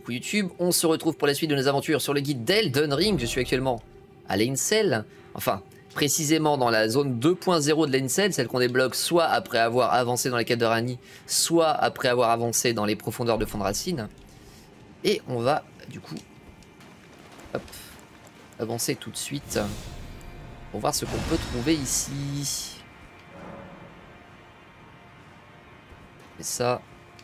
coucou YouTube, on se retrouve pour la suite de nos aventures sur le guide d'Elden Ring. Je suis actuellement à Lainsel, enfin précisément dans la zone 2.0 de Lainsel, celle qu'on débloque soit après avoir avancé dans la quête de Ranni, soit après avoir avancé dans les profondeurs de Fondracine. Et on va du coup hop, avancer tout de suite pour voir ce qu'on peut trouver ici. Et ça...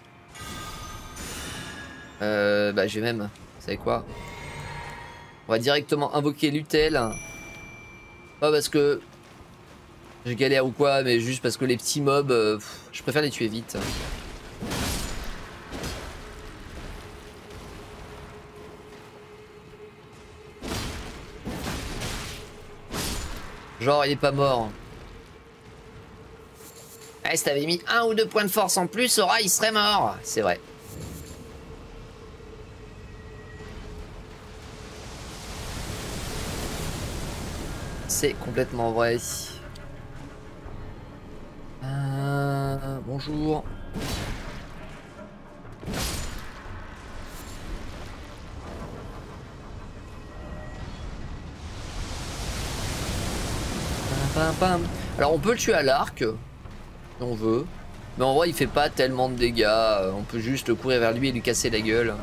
bah je vais même, vous savez quoi, on va directement invoquer Lutel. Pas parce que je galère ou quoi, mais juste parce que les petits mobs, je préfère les tuer vite. Genre il est pas mort. Eh, si t'avais mis 1 ou 2 points de force en plus, Sora il serait mort. C'est vrai. C'est complètement vrai. Bonjour. Alors on peut le tuer à l'arc, si on veut. Mais en vrai il fait pas tellement de dégâts. On peut juste courir vers lui et lui casser la gueule.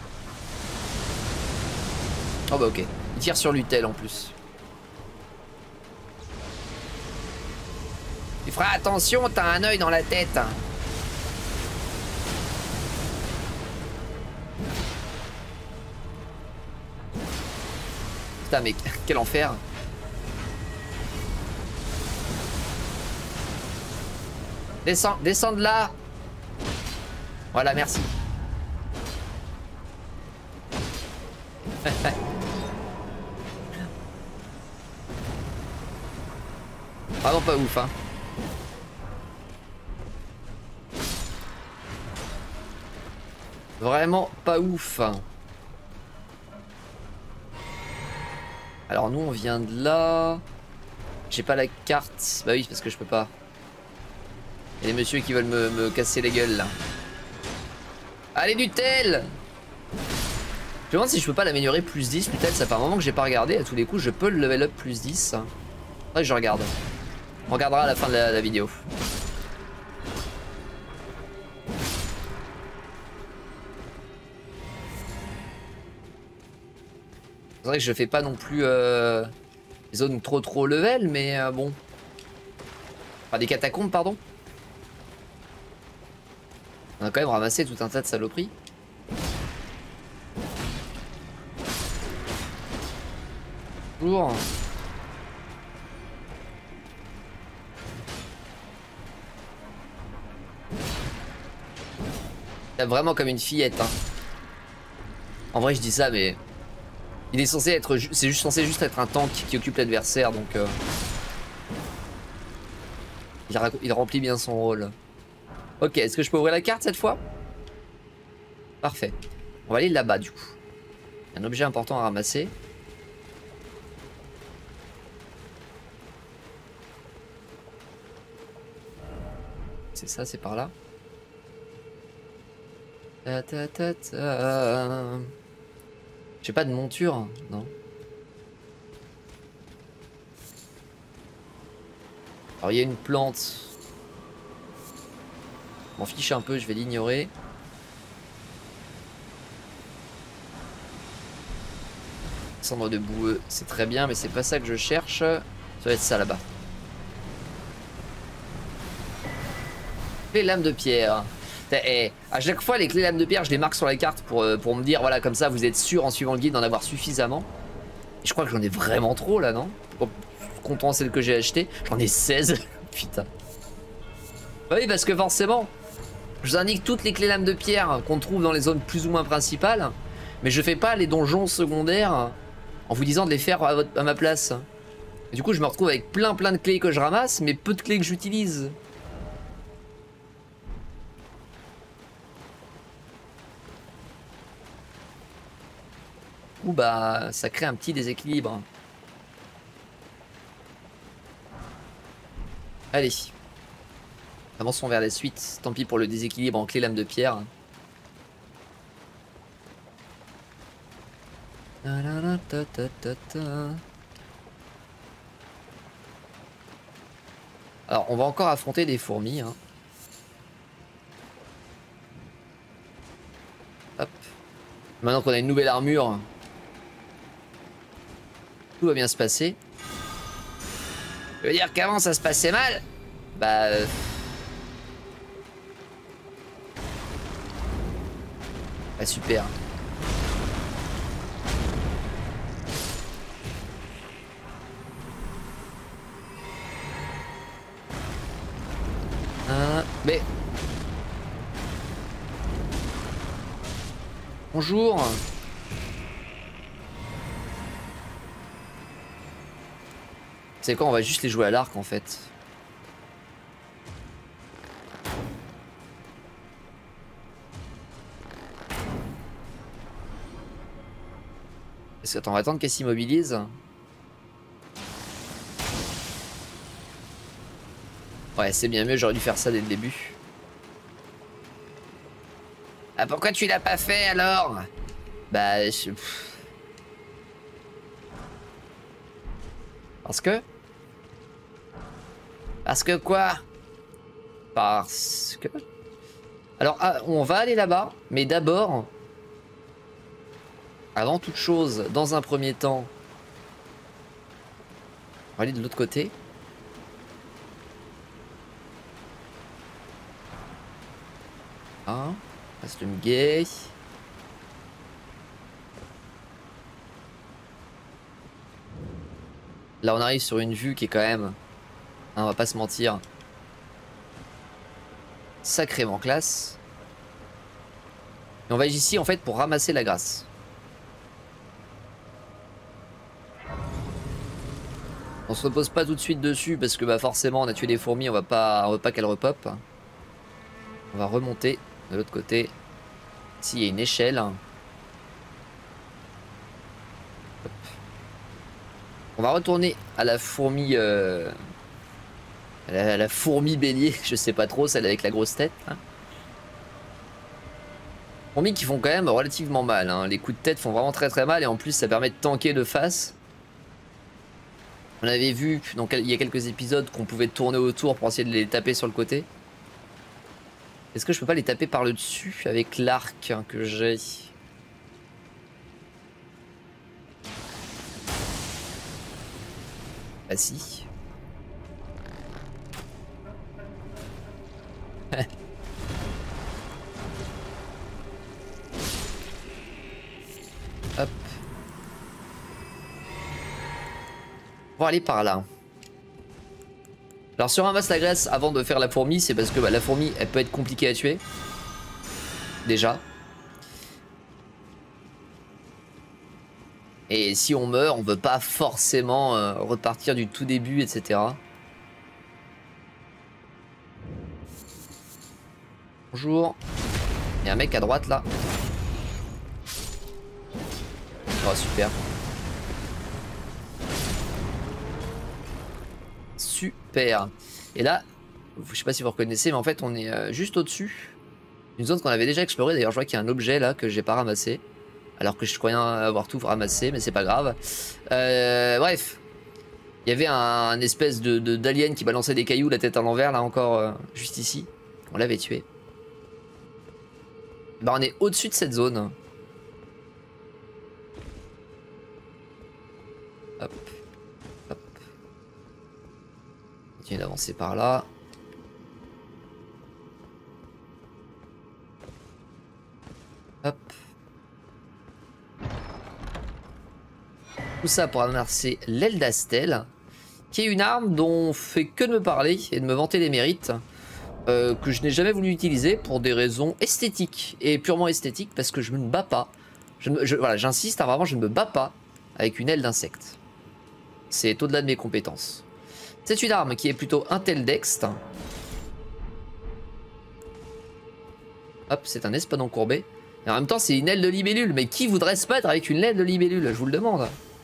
Oh bah ok. Il tire sur Lutel en plus. Tu feras attention, t'as un œil dans la tête. Putain mais quel enfer. Descends, descends de là. Voilà, merci. Vraiment pas ouf, hein. Vraiment pas ouf. Alors nous on vient de là. J'ai pas la carte. Bah oui parce que je peux pas. Il y a des messieurs qui veulent me casser les gueules là. Allez Lutel. Je me demande si je peux pas l'améliorer plus 10. Lutel ça fait un moment que j'ai pas regardé. À tous les coups je peux le level up plus 10. Ouais je regarde. On regardera à la fin de la vidéo. C'est vrai que je fais pas non plus zone trop level, mais bon. Enfin des catacombes, pardon. On a quand même ramassé tout un tas de saloperies. Bonjour. T'as vraiment comme une fillette, hein. En vrai je dis ça mais... Il est censé être... C'est juste censé juste être un tank qui occupe l'adversaire, donc... Il remplit bien son rôle. Ok, est-ce que je peux ouvrir la carte cette fois? Parfait. On va aller là-bas du coup. Il y a un objet important à ramasser. C'est ça, c'est par là. J'ai pas de monture, non. Alors il y a une plante. M'en fiche un peu, je vais l'ignorer. Cendre de boueux, c'est très bien, mais c'est pas ça que je cherche. Ça va être ça là-bas. Les lames de pierre. Et à chaque fois, les clés lames de pierre, je les marque sur la carte pour me dire, voilà, comme ça, vous êtes sûr en suivant le guide d'en avoir suffisamment. Et je crois que j'en ai vraiment trop là, non? Comptant celle que j'ai achetée, j'en ai 16. Putain. Oui, parce que forcément, je vous indique toutes les clés lames de pierre qu'on trouve dans les zones plus ou moins principales, mais je fais pas les donjons secondaires en vous disant de les faire à ma place. Et du coup, je me retrouve avec plein de clés que je ramasse, mais peu de clés que j'utilise. Ou bah, ça crée un petit déséquilibre. Allez. Avançons vers la suite. Tant pis pour le déséquilibre en clé lame de pierre. Alors, on va encore affronter des fourmis. Hein. Hop. Maintenant qu'on a une nouvelle armure, tout va bien se passer. Je veux dire qu'avant ça se passait mal. Bah... Bah super. Mais... Bonjour. C'est quoi, on va juste les jouer à l'arc en fait. Est-ce que on va attendre qu'elle s'immobilise? Ouais, c'est bien mieux, j'aurais dû faire ça dès le début. Ah, pourquoi tu l'as pas fait alors? Bah, je... Parce que... Parce que quoi? Parce que... Alors, ah, on va aller là-bas, mais d'abord... Avant toute chose, dans un premier temps... On va aller de l'autre côté. Ah, costume gay. Là, on arrive sur une vue qui est quand même... Hein, on va pas se mentir. Sacrément classe. Et on va ici en fait pour ramasser la grâce. On se repose pas tout de suite dessus parce que bah forcément on a tué des fourmis, on va pas qu'elles repopent. On va remonter de l'autre côté. Ici il y a une échelle. Hop. On va retourner à la fourmi... à la fourmi bélier, je sais pas trop, celle avec la grosse tête. Hein. Fourmis qui font quand même relativement mal. Hein. Les coups de tête font vraiment très très mal et en plus ça permet de tanker de face. On avait vu donc, il y a quelques épisodes qu'on pouvait tourner autour pour essayer de les taper sur le côté. Est-ce que je peux pas les taper par le dessus avec l'arc que j'ai? Bah si. Hop. On va aller par là. Alors si on ramasse la graisse avant de faire la fourmi, c'est parce que bah, la fourmi elle peut être compliquée à tuer. Déjà. Et si on meurt, on veut pas forcément repartir du tout début, etc. Bonjour. Il y a un mec à droite là. Oh super. Super. Et là, je sais pas si vous reconnaissez, mais en fait on est juste au-dessus. Une zone qu'on avait déjà explorée. D'ailleurs je vois qu'il y a un objet là que j'ai pas ramassé. Alors que je croyais avoir tout ramassé, mais c'est pas grave. Bref. Il y avait un espèce d'alien qui balançait des cailloux la tête à l'envers là encore juste ici. On l'avait tué. Bah on est au-dessus de cette zone. Hop. Hop. Continue d'avancer par là. Hop. Tout ça pour amasser l'aile d'Astel, qui est une arme dont on fait que de me parler et de me vanter les mérites, que je n'ai jamais voulu utiliser pour des raisons esthétiques, et purement esthétiques, parce que je ne me bats pas. Voilà, j'insiste, hein, vraiment, je ne me bats pas avec une aile d'insecte. C'est au-delà de mes compétences. C'est une arme qui est plutôt intel dext. Hop, c'est un espadon courbé. Et en même temps, c'est une aile de libellule. Mais qui voudrait se battre avec une aile de libellule? Je vous le demande.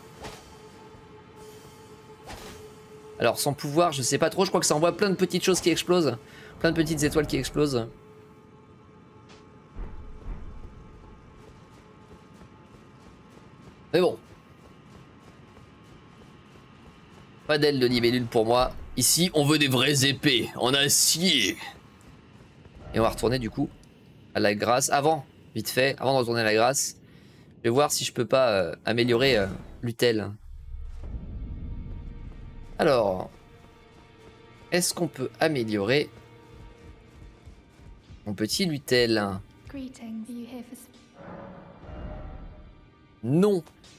Alors, son pouvoir, je sais pas trop. Je crois que ça envoie plein de petites choses qui explosent. Plein de petites étoiles qui explosent. Mais bon, Pas d'aile de libellule pour moi. Ici, on veut des vraies épées en acier. Et on va retourner du coup à la grâce. Avant, vite fait, avant de retourner à la grâce, je vais voir si je peux pas améliorer l'utel. Alors, est-ce qu'on peut améliorer mon petit lutel? Non.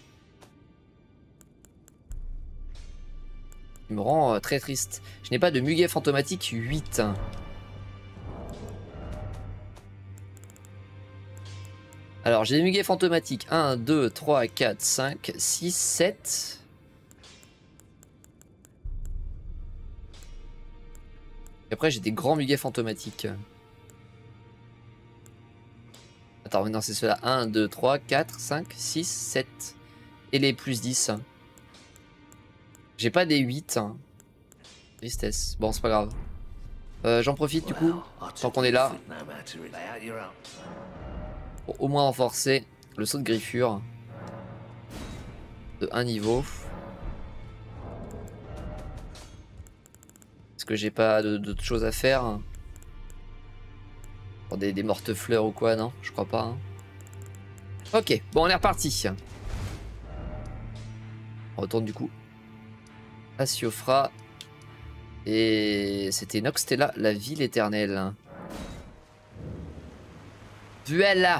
Il me rend très triste. Je n'ai pas de muguet fantomatique 8. Alors, j'ai des muguets fantomatiques 1, 2, 3, 4, 5, 6, 7. Et après, j'ai des grands muguets fantomatiques. Attends, non, c'est cela. 1, 2, 3, 4, 5, 6, 7. Et les plus 10. J'ai pas des 8. Tristesse. Bon, c'est pas grave. J'en profite du coup, tant qu'on est là. Pour au moins renforcer le saut de griffure. De 1 niveau. Est-ce que j'ai pas d'autres choses à faire? Pour des morte-fleurs ou quoi, non? Je crois pas. Hein. Ok, bon, on est reparti. On retourne du coup à Siofra. Et c'était Noxtella, la ville éternelle. Voilà.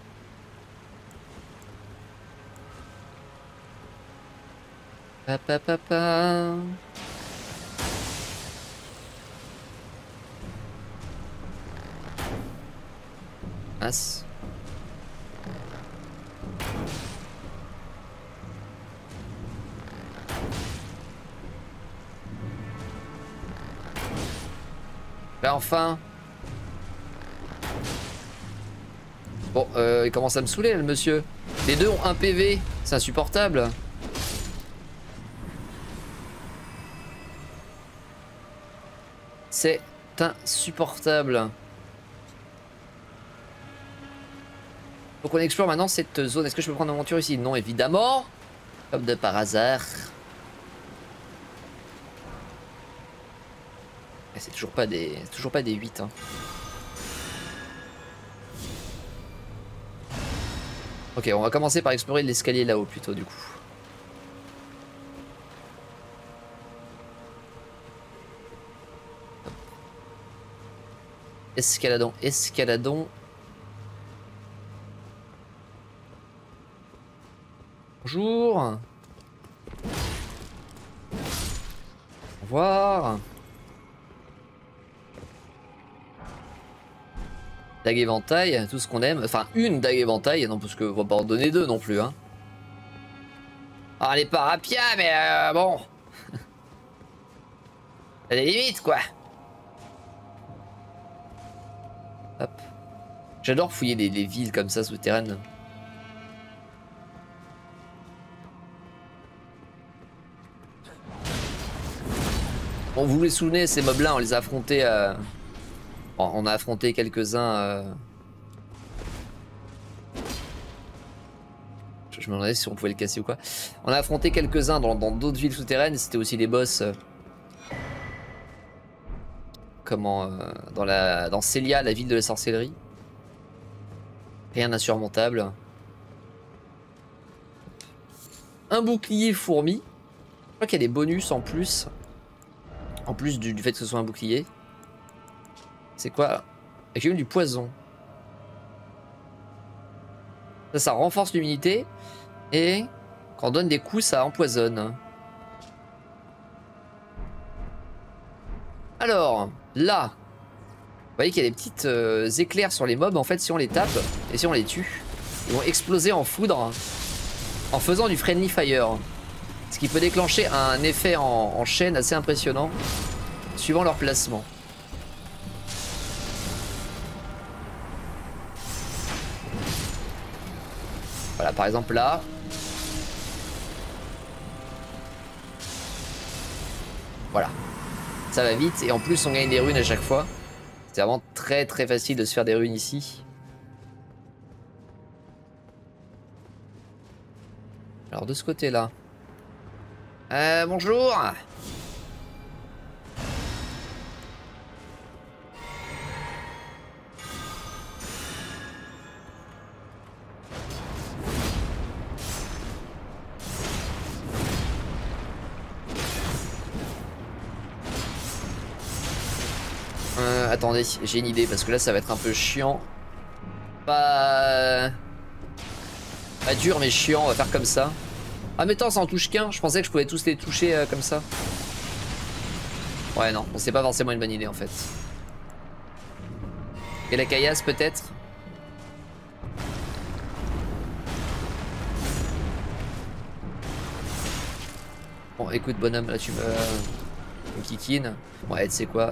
Papa papa. Mince. Là enfin. Bon, il commence à me saouler le monsieur. Les deux ont 1 PV, c'est insupportable. C'est insupportable. Faut qu'on explore maintenant cette zone. Est-ce que je peux prendre une aventure ici? Non, évidemment. Comme de par hasard. C'est toujours pas des 8. Hein. Ok, on va commencer par explorer l'escalier là-haut plutôt du coup. Escaladons, escaladons. Bonjour. Au revoir. Dague éventail, tout ce qu'on aime. Enfin, une dague éventail, non, parce qu'on va pas en donner deux non plus. Hein. Ah, elle est pas rapia, mais bon. Elle a des limites, quoi. Hop. J'adore fouiller les villes comme ça souterraines. Bon, vous vous souvenez, ces mobs-là, on les a affrontés. Bon, on a affronté quelques-uns. Je me demandais si on pouvait le casser ou quoi. On a affronté quelques-uns dans d'autres villes souterraines. C'était aussi des boss. Comment dans Célia, la ville de la sorcellerie. Rien d'insurmontable. Un bouclier fourmi. Je crois qu'il y a des bonus en plus. En plus du fait que ce soit un bouclier. C'est quoi? J'ai eu du poison. Ça renforce l'immunité. Et quand on donne des coups, ça empoisonne. Alors, là, vous voyez qu'il y a des petites éclairs sur les mobs. En fait, si on les tape et si on les tue, ils vont exploser en foudre en faisant du friendly fire. Ce qui peut déclencher un effet en chaîne assez impressionnant suivant leur placement. Voilà, par exemple là. Voilà. Ça va vite et en plus on gagne des runes à chaque fois. C'est vraiment très très facile de se faire des runes ici. Alors de ce côté là. Bonjour. Attendez, j'ai une idée parce que là ça va être un peu chiant. Pas dur mais chiant, on va faire comme ça. Ah mais attends, ça en touche qu'un, je pensais que je pouvais tous les toucher comme ça. Ouais non, bon, c'est pas forcément une bonne idée en fait. Et la caillasse peut-être. Bon écoute bonhomme, là tu me kikines. Ouais tu sais quoi.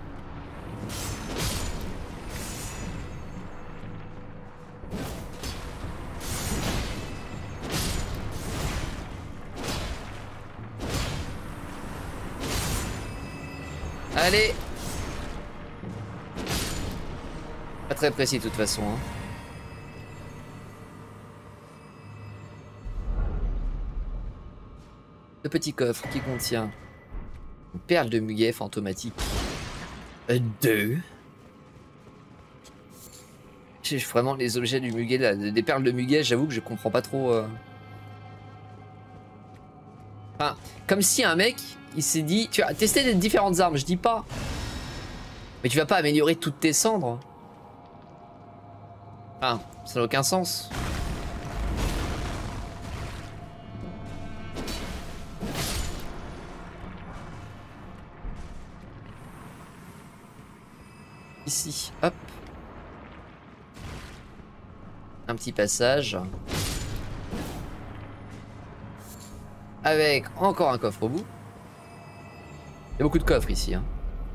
Allez. Pas très précis de toute façon hein. Le petit coffre qui contient une perle de muguet fantomatique. 2. J'ai vraiment les objets du muguet là, des perles de muguet, j'avoue que je comprends pas trop. Enfin, comme si un mec, il s'est dit, tu vas tester les différentes armes, je dis pas. Mais tu vas pas améliorer toutes tes cendres. Enfin, ça n'a aucun sens. Ici, hop. Un petit passage. Avec encore un coffre au bout. Il y a beaucoup de coffres ici. Hein.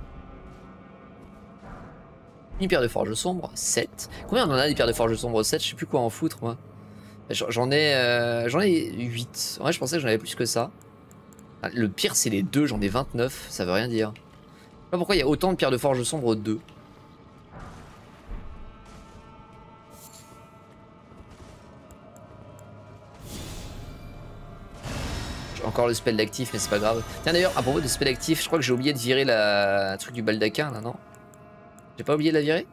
Une pierre de forge sombre, 7. Combien on en a des pierres de forge sombre 7? Je sais plus quoi en foutre moi. J'en ai 8. Ouais, je pensais que j'en avais plus que ça. Le pire c'est les 2, j'en ai 29, ça veut rien dire. Je sais pas pourquoi il y a autant de pierres de forge sombre 2. Encore le spell d'actif, mais c'est pas grave. Tiens d'ailleurs, à propos de spell actif, je crois que j'ai oublié de virer la truc du baldaquin là, non? J'ai pas oublié de la virer?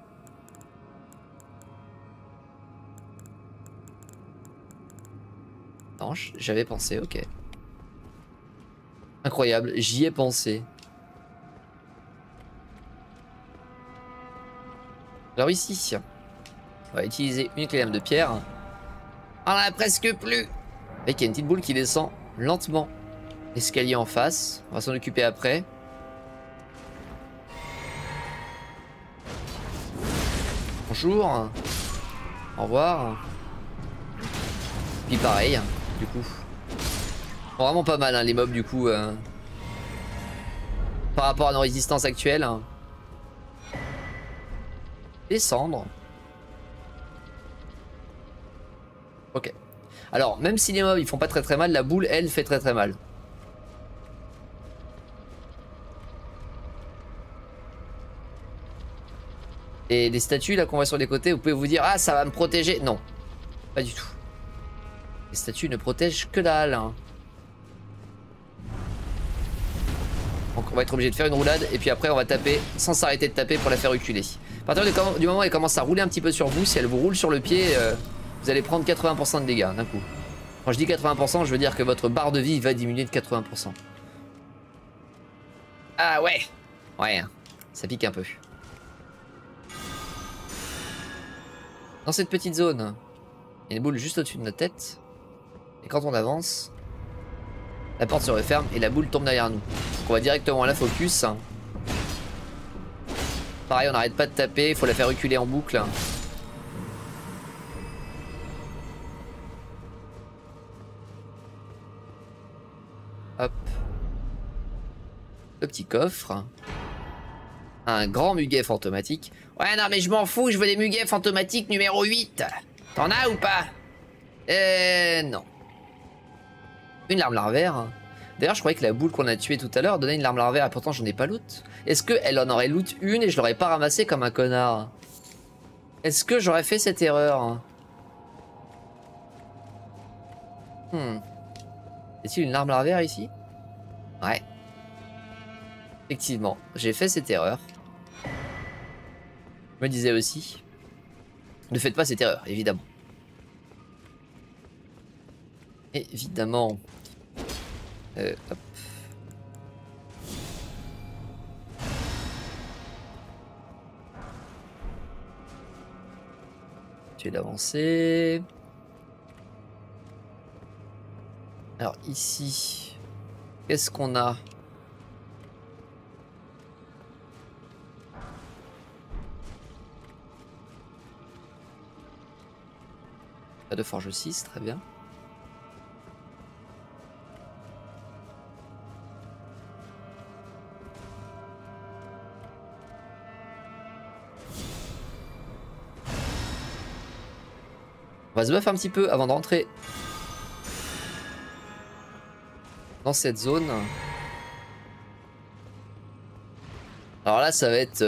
Non, j'avais pensé, ok. Incroyable, j'y ai pensé. Alors ici, on va utiliser une clé lame de pierre. On en a presque plus. Et il y a une petite boule qui descend lentement. Escalier en face, on va s'en occuper après. Bonjour. Au revoir. Puis pareil, du coup. Bon, vraiment pas mal hein, les mobs du coup. Par rapport à nos résistances actuelles. Descendre. Ok. Alors, même si les mobs ils font pas très mal, la boule elle fait très mal. Et les statues là qu'on voit sur les côtés, vous pouvez vous dire ah ça va me protéger. Non, pas du tout. Les statues ne protègent que dalle. Hein. Donc on va être obligé de faire une roulade et puis après on va taper sans s'arrêter de taper pour la faire reculer. À partir du moment où elle commence à rouler un petit peu sur vous, si elle vous roule sur le pied, vous allez prendre 80% de dégâts d'un coup. Quand je dis 80%, je veux dire que votre barre de vie va diminuer de 80%. Ah ouais. Ouais, ça pique un peu. Dans cette petite zone, il y a une boule juste au-dessus de notre tête. Et quand on avance, la porte se referme et la boule tombe derrière nous. Donc on va directement à la focus. Pareil, on n'arrête pas de taper, il faut la faire reculer en boucle. Hop. Le petit coffre. Un grand muguet fantomatique. Ouais, non, mais je m'en fous, je veux des muguets fantomatiques numéro 8. T'en as ou pas? Non. Une larme larvaire. D'ailleurs, je croyais que la boule qu'on a tuée tout à l'heure donnait une larme larvaire et pourtant j'en ai pas loot. Est-ce qu'elle en aurait loot une et je l'aurais pas ramassée comme un connard? Est-ce que j'aurais fait cette erreur? Y a-t-il une larme larvaire ici? Ouais. Effectivement, j'ai fait cette erreur. Je me disais aussi. Ne faites pas cette erreur, évidemment. Évidemment. Hop. Tu es d'avancer. Alors ici, qu'est-ce qu'on a? Pas de forge 6, très bien. On va se buff un petit peu avant de rentrer dans cette zone. Alors là, ça va être...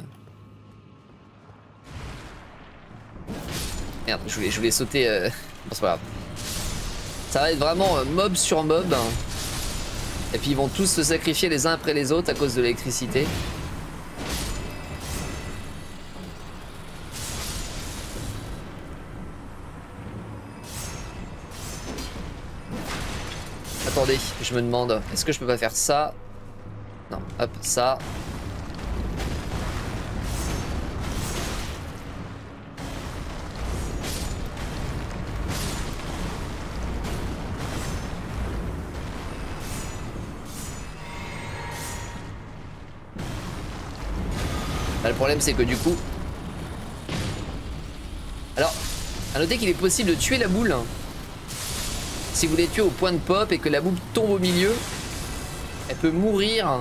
Merde, je voulais sauter... Bon, c'est pas grave. Ça va être vraiment mob sur mob. Et puis ils vont tous se sacrifier les uns après les autres à cause de l'électricité. Attendez, je me demande, est-ce que je peux pas faire ça? Non, hop, ça. Là, le problème c'est que du coup... Alors, à noter qu'il est possible de tuer la boule. Si vous les tuez au point de pop et que la boule tombe au milieu, elle peut mourir.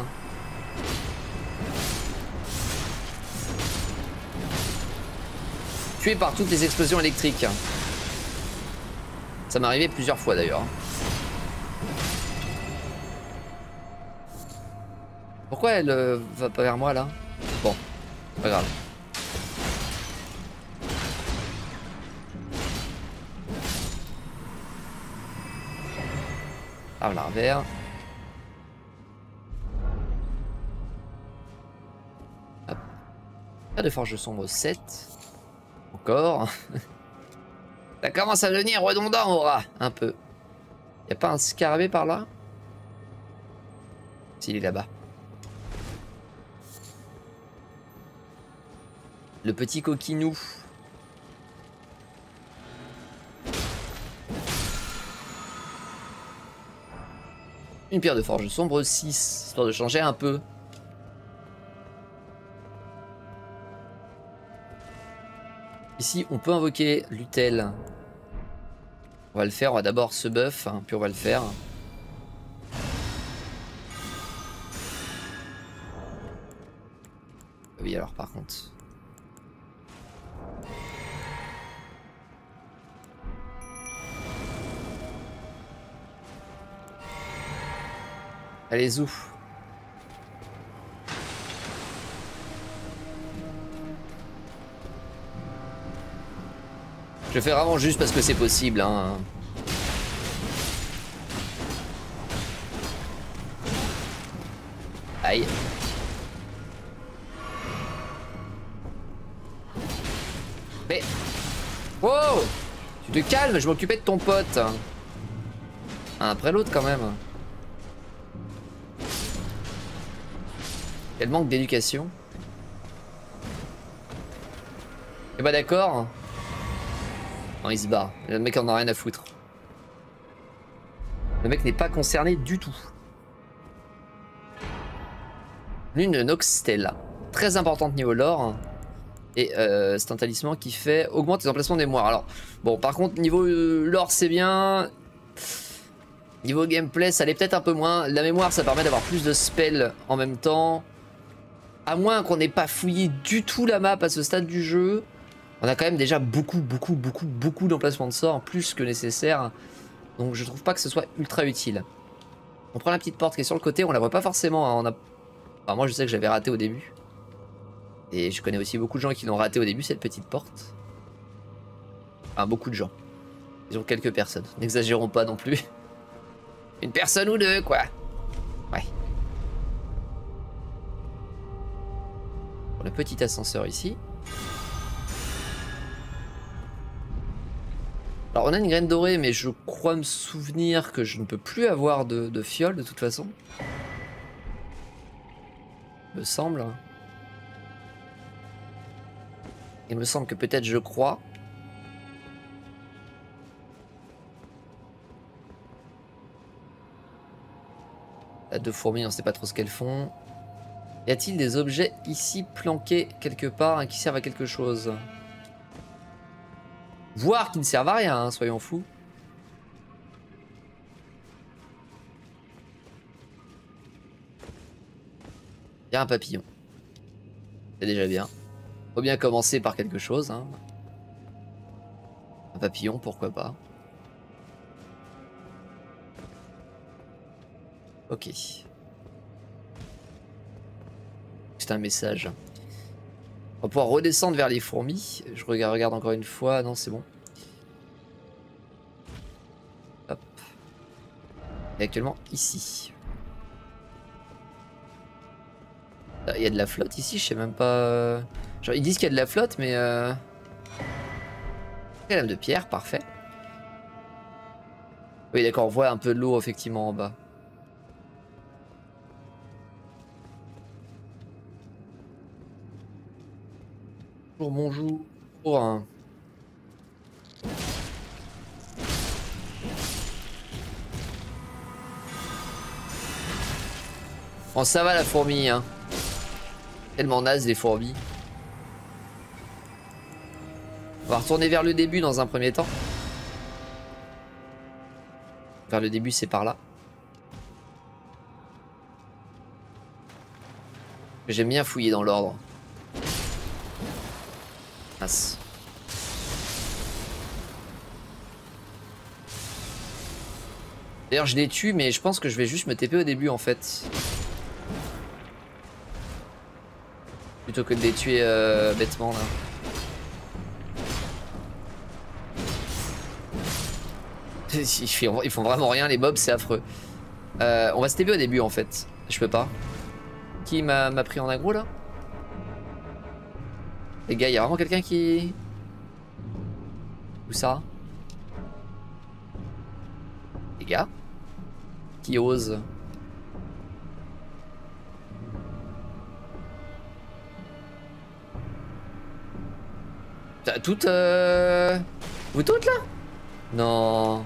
Tuée par toutes les explosions électriques. Ça m'est arrivé plusieurs fois d'ailleurs. Pourquoi elle va pas vers moi là? Bon, pas grave. Ah, l'arrière. Hop. Pas de forge sombre 7. Encore. Ça commence à devenir redondant, Aura. Un peu. Y a pas un scarabée par là? S'il est là-bas. Le petit coquinou. Une pierre de forge sombre 6, histoire de changer un peu. Ici, on peut invoquer Lutel. On va le faire, on va d'abord se buff, hein, puis on va le faire. Oui, alors par contre... Allez, où? Je le fais vraiment juste parce que c'est possible, hein. Aïe. Mais... Wow! Tu te calmes, je m'occupais de ton pote. Un après l'autre quand même. Quel manque d'éducation. Et bah d'accord. Non, il se barre. Le mec en a rien à foutre. Le mec n'est pas concerné du tout. Lune de Noxtella. Très importante niveau lore. Et c'est un talisman qui fait augmente les emplacements des mémoires. Alors, bon, par contre, niveau lore, c'est bien. Niveau gameplay, ça l'est peut-être un peu moins. La mémoire, ça permet d'avoir plus de spells en même temps. À moins qu'on n'ait pas fouillé du tout la map à ce stade du jeu. On a quand même déjà beaucoup d'emplacements de sorts, plus que nécessaire. Donc je trouve pas que ce soit ultra utile. On prend la petite porte qui est sur le côté, on la voit pas forcément. Hein, enfin, moi je sais que j'avais raté au début. Et je connais aussi beaucoup de gens qui l'ont raté au début, cette petite porte. Enfin, beaucoup de gens. Disons quelques personnes. N'exagérons pas non plus. Une personne ou deux, quoi. Ouais. Pour le petit ascenseur ici. Alors on a une graine dorée, mais je crois me souvenir que je ne peux plus avoir de fiole de toute façon. Il me semble. Il me semble que peut-être je crois. La 2 fourmis, on ne sait pas trop ce qu'elles font. Y a-t-il des objets ici planqués quelque part hein, qui servent à quelque chose? Voire qui ne servent à rien, hein, soyons fous. Il y a un papillon. C'est déjà bien. Faut bien commencer par quelque chose. Hein. Un papillon, pourquoi pas. Ok. C'est un message. On va pouvoir redescendre vers les fourmis. Je regarde encore une fois. Non, c'est bon. Hop. Et actuellement ici. Il y a de la flotte ici, je sais même pas. Genre, ils disent qu'il y a de la flotte, mais. La lame de pierre, parfait. Oui, d'accord, on voit un peu de l'eau effectivement en bas. Bonjour. Pour un. Bon, ça va la fourmi, hein. Tellement naze les fourmis. On va retourner vers le début dans un premier temps. Vers le début, c'est par là. J'aime bien fouiller dans l'ordre. Mince. D'ailleurs, je les tue, mais je pense que je vais juste me TP au début en fait. Plutôt que de les tuer bêtement là. Ils font vraiment rien, les mobs, c'est affreux. On va se TP au début en fait. Je peux pas. Qui m'a pris en aggro là? Les gars, il y a vraiment quelqu'un qui... Où ça? Les gars? Qui ose? Toutes Vous toutes là? Non.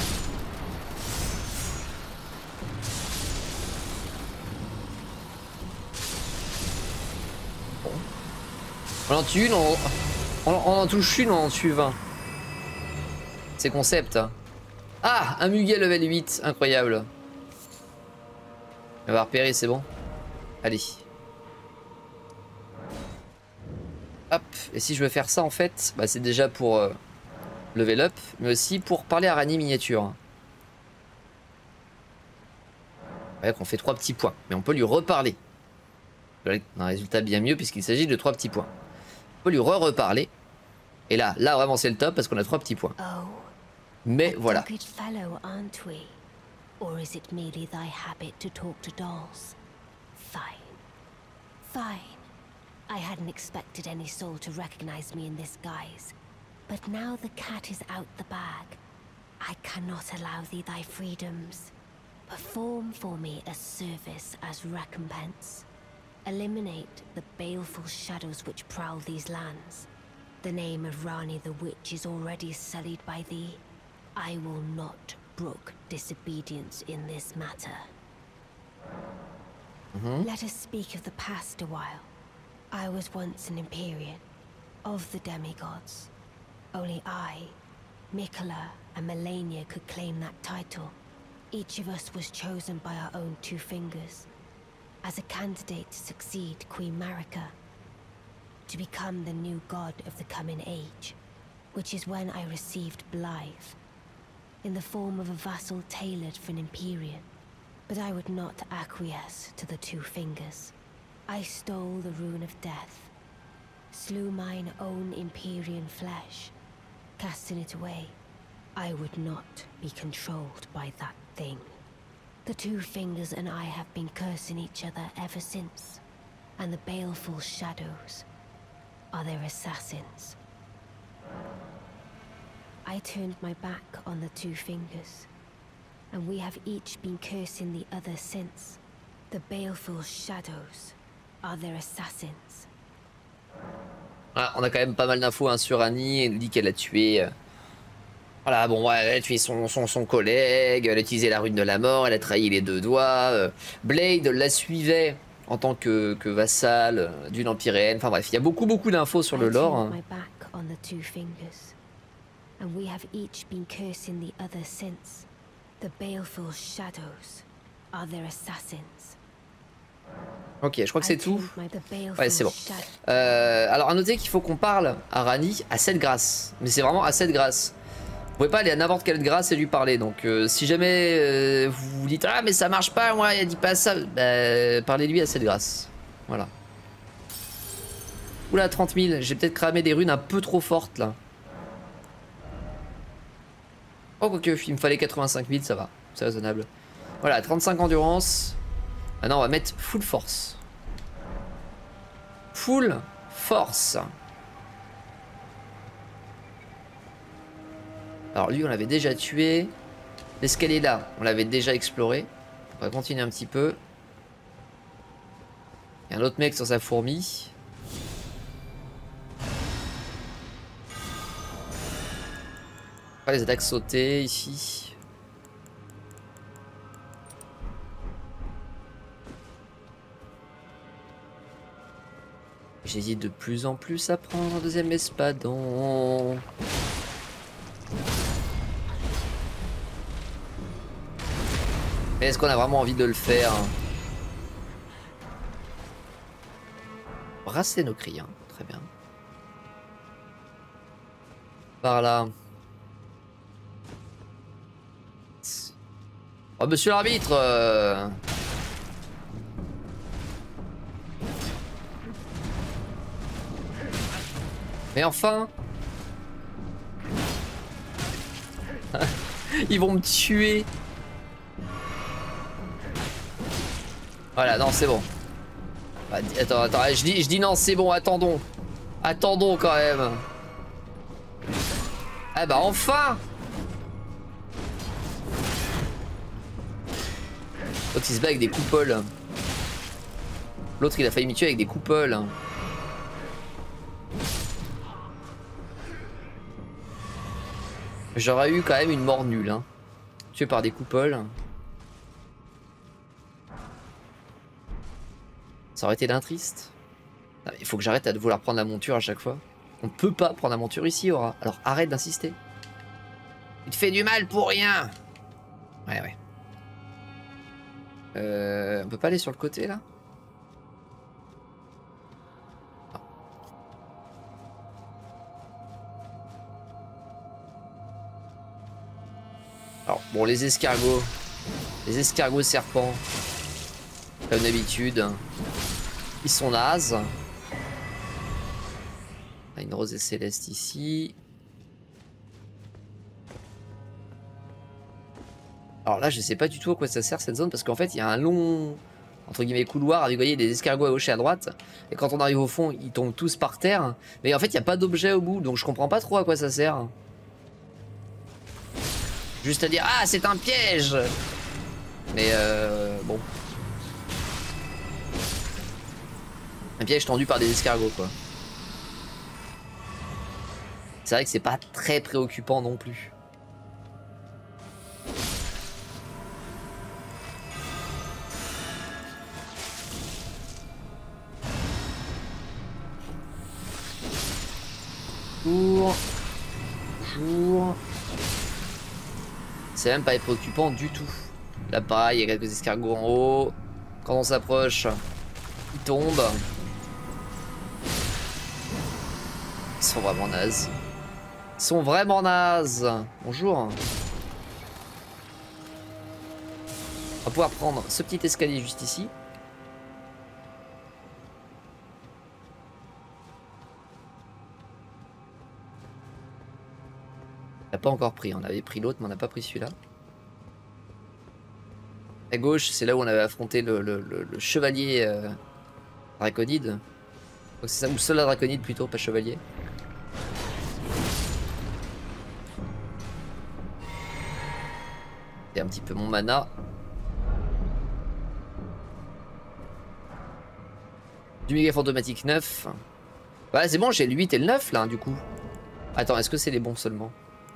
Bon. On en tue une, on en touche une, on en tue 20. C'est concept. Ah, un muguet level 8, incroyable. On va repérer, c'est bon. Allez. Hop, et si je veux faire ça en fait, bah, c'est déjà pour level up, mais aussi pour parler à Rani miniature. Ouais, qu'on fait 3 petits points, mais on peut lui reparler. Un résultat bien mieux puisqu'il s'agit de 3 petits points. On peut lui reparler. Et là vraiment c'est le top parce qu'on a 3 petits points. Mais voilà. Or is it merely thy habit to talk to dolls? Fine. Fine. I hadn't expected any soul to recognize me in this guise. But now the cat is out the bag. I cannot allow thee thy freedoms. Perform for me a service as recompense. Eliminate the baleful shadows which prowl these lands. The name of Rani the Witch is already sullied by thee. I will not brook disobedience in this matter. Let us speak of the past a while. I was once an Empyrean, of the demigods. Only I, Mikola, and Melania could claim that title. Each of us was chosen by our own 2 fingers, as a candidate to succeed Queen Marika, to become the new god of the coming age, which is when I received Blythe, in the form of a vassal tailored for an Empyrean. But I would not acquiesce to the 2 fingers. I stole the rune of death, slew mine own Empyrean flesh, casting it away. I would not be controlled by that thing. The 2 fingers and I have been cursing each other ever since, And the baleful shadows are their assassins. I turned my back on the two fingers, and we have each been cursing the other since. The baleful shadows are their assassins. Ah, on a quand même pas mal d'infos hein, sur Annie. Elle nous dit qu'elle a tué. Voilà, bon, ouais, elle a tué son collègue. Elle a utilisé la rune de la mort. Elle a trahi les deux doigts. Blade la suivait en tant que vassal d'une empyréenne. Enfin bref, il y a beaucoup d'infos sur le lore. Hein. And we have each been cursing the other since. The baleful shadows are their assassins. Ok, je crois que c'est tout. Ouais, c'est bon. Alors, à noter qu'il faut qu'on parle à Ranni à cette grâce. Mais c'est vraiment à cette grâce. Vous pouvez pas aller à n'importe quelle grâce et lui parler. Donc, si jamais vous vous dites ah, mais ça marche pas, moi, il a dit pas ça, bah, parlez-lui à cette grâce. Voilà. Oula, 30 000. J'ai peut-être cramé des runes un peu trop fortes là. Oh, quoique, il me fallait 85 000, ça va. C'est raisonnable. Voilà, 35 endurance. Maintenant, on va mettre full force. Full force. Alors, lui, on l'avait déjà tué. L'escalier là, on l'avait déjà exploré. On va continuer un petit peu. Il y a un autre mec sur sa fourmi. Les attaques sautées ici. J'hésite de plus en plus à prendre un deuxième espadon. Mais est-ce qu'on a vraiment envie de le faire? Brasser nos cris, hein. Très bien. Par là. Oh, monsieur l'arbitre Mais enfin ils vont me tuer. Voilà, non, c'est bon. Attends, je dis non, c'est bon, attendons. Attendons quand même. Ah bah enfin. L'autre il se bat avec des coupoles. L'autre il a failli me tuer avec des coupoles. J'aurais eu quand même une mort nulle. Hein. Tué par des coupoles. Ça aurait été d'un triste. Il faut que j'arrête de vouloir prendre la monture à chaque fois. On ne peut pas prendre la monture ici, Aura. Alors arrête d'insister. Il te fait du mal pour rien. Ouais. On peut pas aller sur le côté là? Non. Alors bon, les escargots serpents, comme d'habitude, ils sont nazes. On a une rosée céleste ici. Alors là, je sais pas du tout à quoi ça sert cette zone parce qu'en fait, il y a un long, entre guillemets, couloir avec, vous voyez, des escargots à gauche et à droite. Et quand on arrive au fond, ils tombent tous par terre. Mais en fait, il n'y a pas d'objet au bout, donc je comprends pas trop à quoi ça sert. Juste à dire, ah, c'est un piège. Mais bon. Un piège tendu par des escargots, quoi. C'est vrai que c'est pas très préoccupant non plus. Bonjour. C'est même pas préoccupant du tout. Là pareil, il y a quelques escargots en haut. Quand on s'approche, ils tombent. Ils sont vraiment nazes. Ils sont vraiment nazes. Bonjour. On va pouvoir prendre ce petit escalier juste ici. On n'a pas encore pris, on avait pris l'autre mais on n'a pas pris celui-là. À gauche, c'est là où on avait affronté le chevalier Draconide. C'est ça, ou seul la Draconide plutôt, pas chevalier. Et un petit peu mon mana. Du méga fantomatique 9. Voilà, c'est bon, j'ai le 8 et le 9 là, du coup. Attends, est-ce que c'est les bons seulement?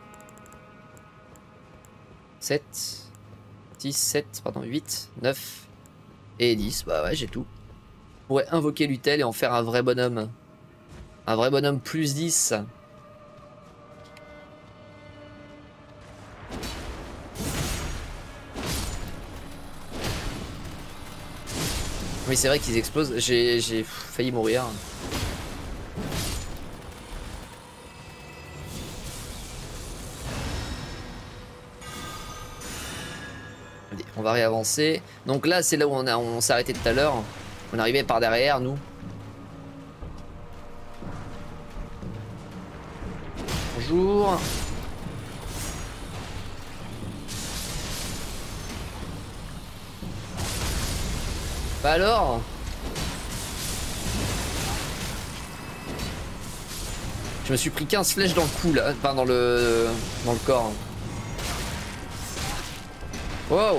7, 10, 7, pardon, 8, 9 et 10. Bah ouais, j'ai tout. Je pourrais invoquer Lutel et en faire un vrai bonhomme. Un vrai bonhomme plus 10. Oui, c'est vrai qu'ils explosent. J'ai failli mourir. Allez, on va réavancer. Donc là, c'est là où on s'est arrêté tout à l'heure. On arrivait par derrière, nous. Bonjour. Bah alors? Je me suis pris 15 flèches dans le cou là, enfin dans le corps. Wow.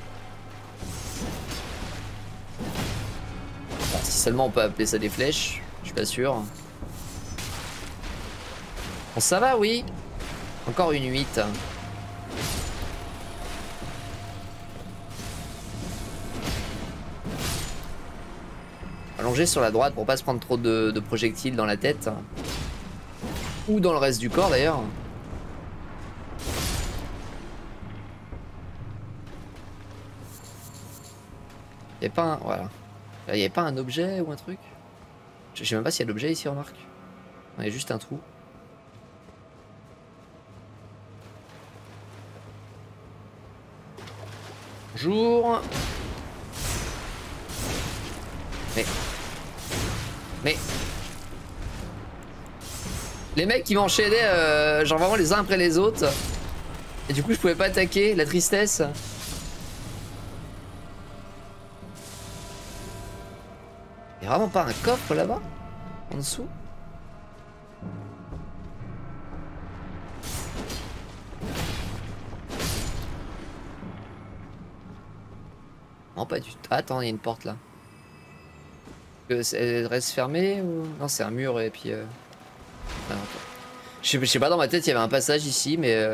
Bon, si seulement on peut appeler ça des flèches, je suis pas sûr. Bon, ça va, oui. Encore une 8. Allonger sur la droite pour pas se prendre trop de projectiles dans la tête. Ou dans le reste du corps d'ailleurs. Il n'y a pas un... Voilà. Il n'y a pas un objet ou un truc? Je sais même pas s'il y a d'objet ici, remarque. Il y a juste un trou. Bonjour. Mais... Les mecs qui m'enchaînaient genre vraiment les uns après les autres. Et du coup je pouvais pas attaquer, la tristesse. Il y a vraiment pas un coffre là-bas? En dessous? Non pas du tout. Ah, attends, il y a une porte là. Elle reste fermée ou... Non, c'est un mur et puis... Ah, non, je sais pas, dans ma tête il y avait un passage ici mais...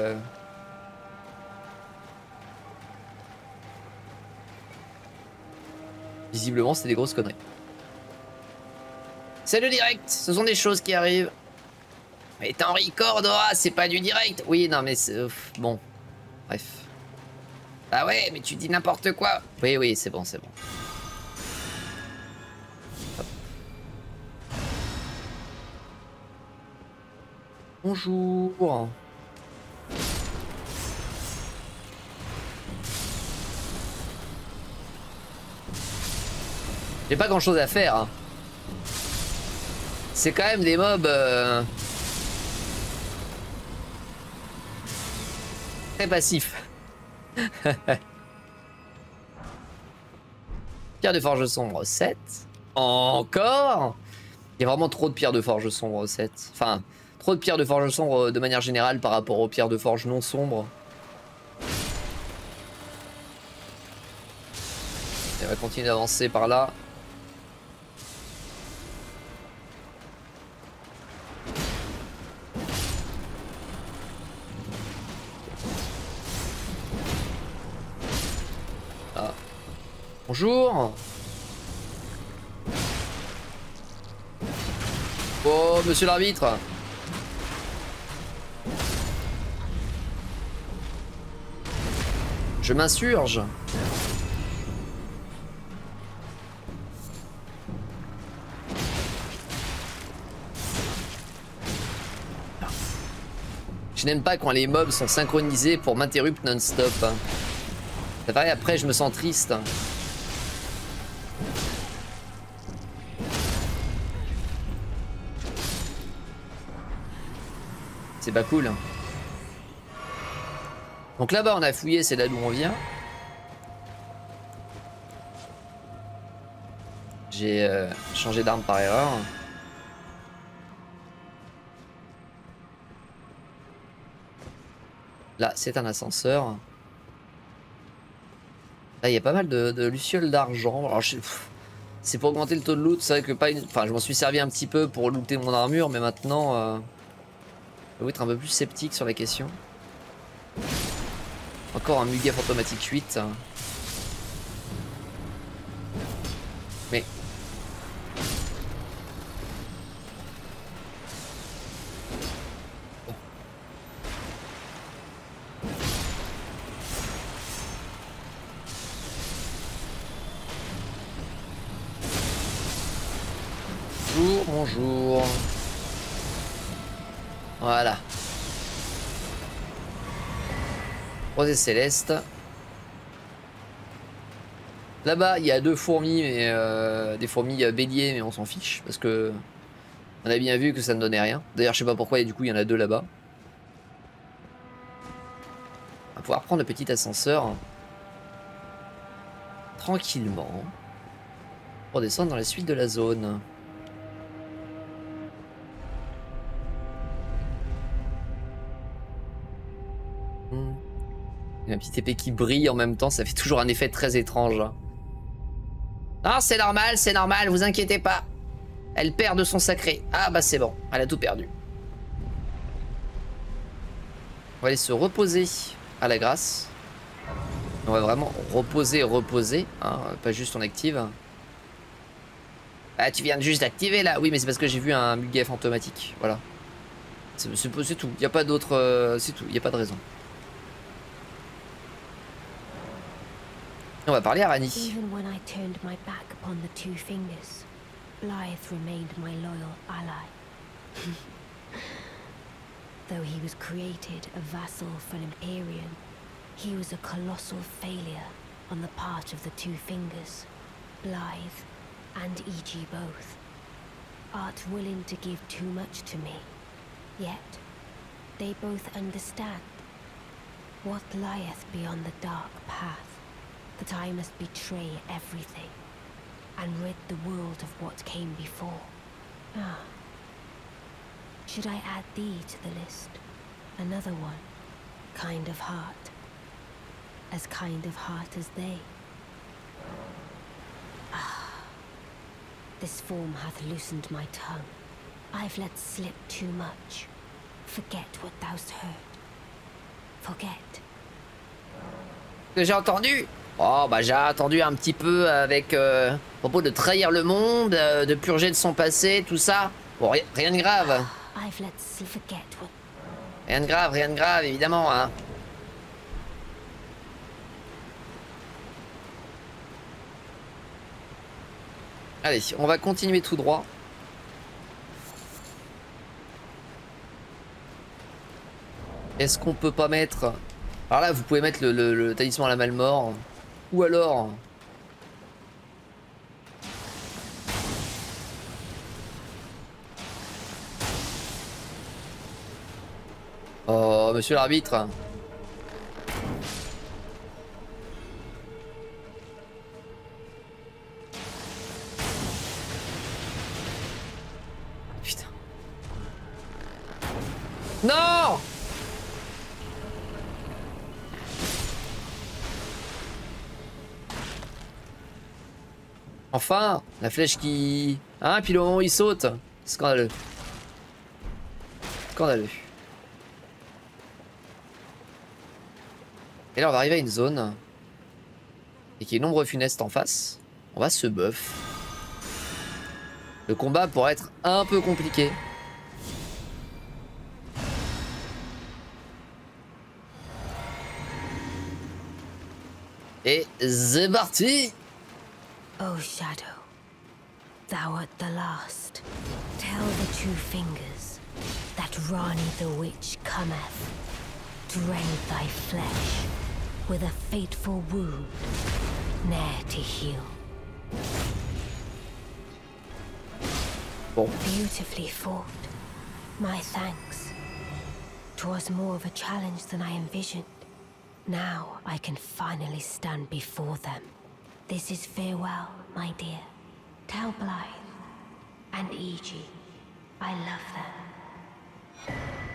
Visiblement c'était des grosses conneries. C'est le direct, ce sont des choses qui arrivent. Mais t'es en record, Dora, c'est pas du direct. Oui, non mais c'est... bon, bref. Ah ouais, mais tu dis n'importe quoi. Oui, oui, c'est bon, c'est bon. Hop. Bonjour. J'ai pas grand chose à faire. Hein. C'est quand même des mobs très passifs. Pierre de forge sombre 7. Encore. Il y a vraiment trop de pierres de forge sombre 7. Enfin, trop de pierres de forge sombre de manière générale par rapport aux pierres de forge non sombres. Et on va continuer d'avancer par là. Ah. Bonjour. Oh, monsieur l'arbitre. Je m'insurge. Je n'aime pas quand les mobs sont synchronisés pour m'interrompre non-stop. Ça paraît après, je me sens triste. C'est pas cool. Donc là-bas, on a fouillé, c'est là d'où on vient. J'ai changé d'arme par erreur. Là, c'est un ascenseur. Là, il y a pas mal de lucioles d'argent. Alors, c'est pour augmenter le taux de loot. C'est vrai que pas une... Enfin, je m'en suis servi un petit peu pour looter mon armure, mais maintenant, je vais être un peu plus sceptique sur la question. Encore un Mugaf automatique 8. Mais... Bonjour, bonjour. Voilà. Rosée céleste. Là-bas, il y a 2 fourmis, mais des fourmis béliers, mais on s'en fiche parce que on a bien vu que ça ne donnait rien. D'ailleurs, je sais pas pourquoi, et du coup, il y en a 2 là-bas. On va pouvoir prendre le petit ascenseur tranquillement pour descendre dans la suite de la zone. Il y a un petit épée qui brille en même temps, ça fait toujours un effet très étrange. Non, c'est normal, vous inquiétez pas. Elle perd de son sacré. Ah bah c'est bon, elle a tout perdu. On va aller se reposer à la grâce. On va vraiment reposer, hein, pas juste on active. Ah, tu viens juste d'activer là. Oui, mais c'est parce que j'ai vu un Mugaf automatique, voilà. C'est tout, il n'y a pas d'autre... c'est tout, il n'y a pas de raison. On va parler à Ranni. Even when I turned my back upon the Two Fingers, Blythe remained my loyal ally. Though he was created a vassal for an Empyrean, he was a colossal failure on the part of the Two Fingers, Blythe and E.G. both. Art willing to give too much to me, yet they both understand what lieth beyond the dark path. That I must betray everything and rid the world of what came before. Ah. Should I add thee to the list? Another one. Kind of heart. As kind of heart as they. Ah. This form hath loosened my tongue. I've let slip too much. Forget what thou'st heard. Forget. Que j'ai entendu? Oh bah j'ai attendu un petit peu avec à propos de trahir le monde, de purger de son passé, tout ça. Bon, rien de grave. Rien de grave, évidemment, hein. Allez, on va continuer tout droit. Est-ce qu'on peut pas mettre... Alors là, vous pouvez mettre le talisman à la Malmort. Ou alors... Oh, monsieur l'arbitre. Putain. Non! Enfin, la flèche qui... Hein, puis le moment où il saute. Scandaleux. Scandaleux. Et là, on va arriver à une zone. Et qui est l'ombre funeste en face. On va se buff. Le combat pourrait être un peu compliqué. Et c'est parti! O Shadow, thou art the last. Tell the Two Fingers that Rani the Witch cometh to rend thy flesh with a fateful wound, ne'er to heal. Bon. Beautifully fought. My thanks. 'Twas more of a challenge than I envisioned. Now I can finally stand before them. This is farewell, my dear. Tell Blythe and Iji I love them.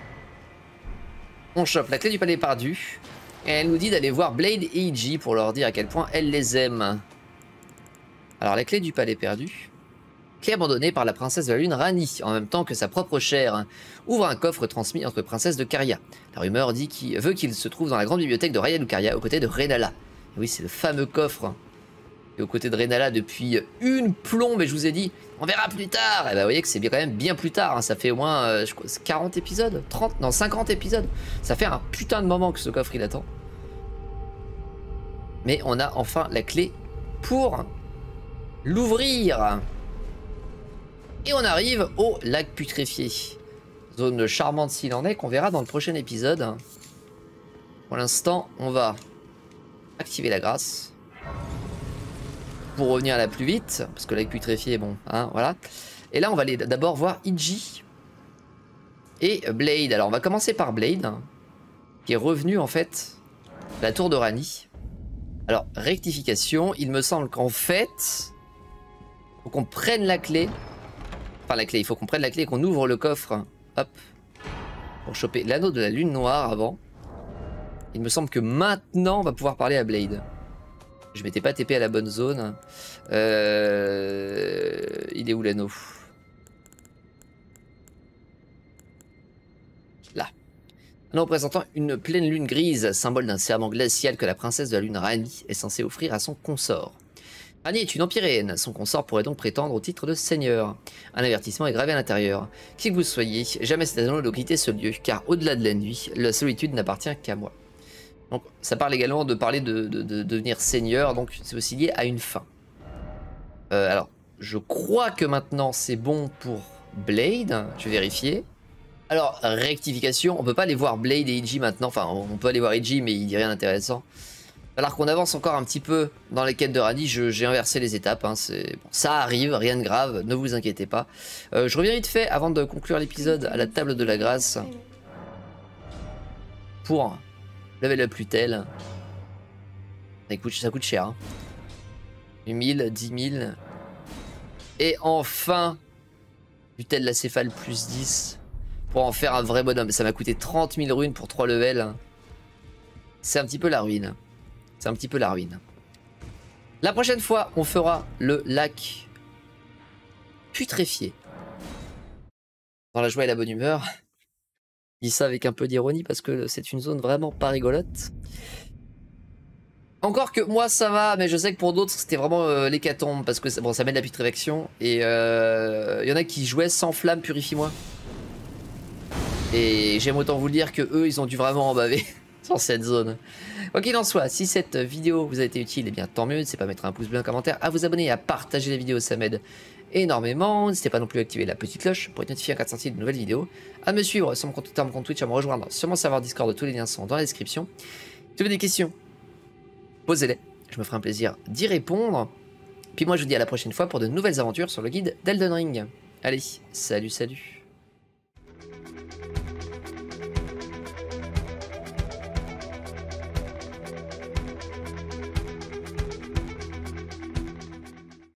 On chope la clé du palais perdu. Et elle nous dit d'aller voir Blade et Iji pour leur dire à quel point elle les aime. Alors la clé du palais perdu. Clé abandonnée par la princesse de la lune Rani, en même temps que sa propre chair, ouvre un coffre transmis entre princesses de Caria. La rumeur dit qu'il veut qu'il se trouve dans la grande bibliothèque de Raya Lucaria, aux côtés de Renala. Et oui, c'est le fameux coffre. Et aux côtés de Renala depuis une plombe, et je vous ai dit, on verra plus tard. Et bah vous voyez que c'est quand même bien plus tard, hein. Ça fait au moins 40 épisodes, 30, non 50 épisodes. Ça fait un putain de moment que ce coffre il attend. Mais on a enfin la clé pour l'ouvrir. Et on arrive au lac putréfié. Zone charmante s'il en est, qu'on verra dans le prochain épisode. Pour l'instant, on va activer la grâce. Pour revenir là plus vite, parce que le lac putréfié, bon, hein, voilà. Et là, on va aller d'abord voir Iji et Blade. Alors, on va commencer par Blade, qui est revenu, en fait, de la tour de Rani. Alors, rectification, il me semble qu'en fait, il faut qu'on prenne la clé. Enfin, la clé, il faut qu'on prenne la clé et qu'on ouvre le coffre. Hop. Pour choper l'anneau de la lune noire avant. Il me semble que maintenant, on va pouvoir parler à Blade. Je m'étais pas TP à la bonne zone. Il est où l'anneau? Là. Anneau présentant une pleine lune grise, symbole d'un serment glacial que la princesse de la lune Rani est censée offrir à son consort. Rani est une empyréenne, son consort pourrait donc prétendre au titre de seigneur. Un avertissement est gravé à l'intérieur. Qui que vous soyez, jamais cet anneau ne doit quitter ce lieu, car au-delà de la nuit, la solitude n'appartient qu'à moi. Donc ça parle également de parler de devenir seigneur, donc c'est aussi lié à une fin. Alors, je crois que maintenant c'est bon pour Blade, je vais vérifier. Alors, rectification, on peut pas aller voir Blade et Iji maintenant, enfin on peut aller voir Iji mais il dit rien d'intéressant. Alors qu'on avance encore un petit peu dans les quêtes de Rani, j'ai inversé les étapes, hein, bon, ça arrive, rien de grave, ne vous inquiétez pas. Je reviens vite fait avant de conclure l'épisode à la table de la grâce. Pour level up Lutel. Ça coûte cher. Hein. 8 000, 10 000. Et enfin, Lutel la céphale plus 10. Pour en faire un vrai bonhomme. Ça m'a coûté 30 000 runes pour 3 levels. C'est un petit peu la ruine. C'est un petit peu la ruine. La prochaine fois, on fera le lac putréfié. Dans la joie et la bonne humeur. Je dis ça avec un peu d'ironie parce que c'est une zone vraiment pas rigolote. Encore que moi ça va, mais je sais que pour d'autres c'était vraiment l'hécatombe parce que bon, ça met de la putréfaction. Et il y en a qui jouaient sans flamme, purifie-moi. Et j'aime autant vous le dire que eux ils ont dû vraiment en baver sur cette zone. Quoi qu'il en soit, si cette vidéo vous a été utile, et bien tant mieux, n'hésitez pas à mettre un pouce bleu, un commentaire, à vous abonner et à partager la vidéo, ça m'aide énormément. N'hésitez pas non plus à activer la petite cloche pour être notifié en cas de sortie de nouvelles vidéos, à me suivre sur mon compte Twitter, mon compte Twitch, à me rejoindre sur mon serveur Discord, tous les liens sont dans la description. Si vous avez des questions, posez-les, je me ferai un plaisir d'y répondre. Puis moi je vous dis à la prochaine fois pour de nouvelles aventures sur le guide d'Elden Ring. Allez, salut.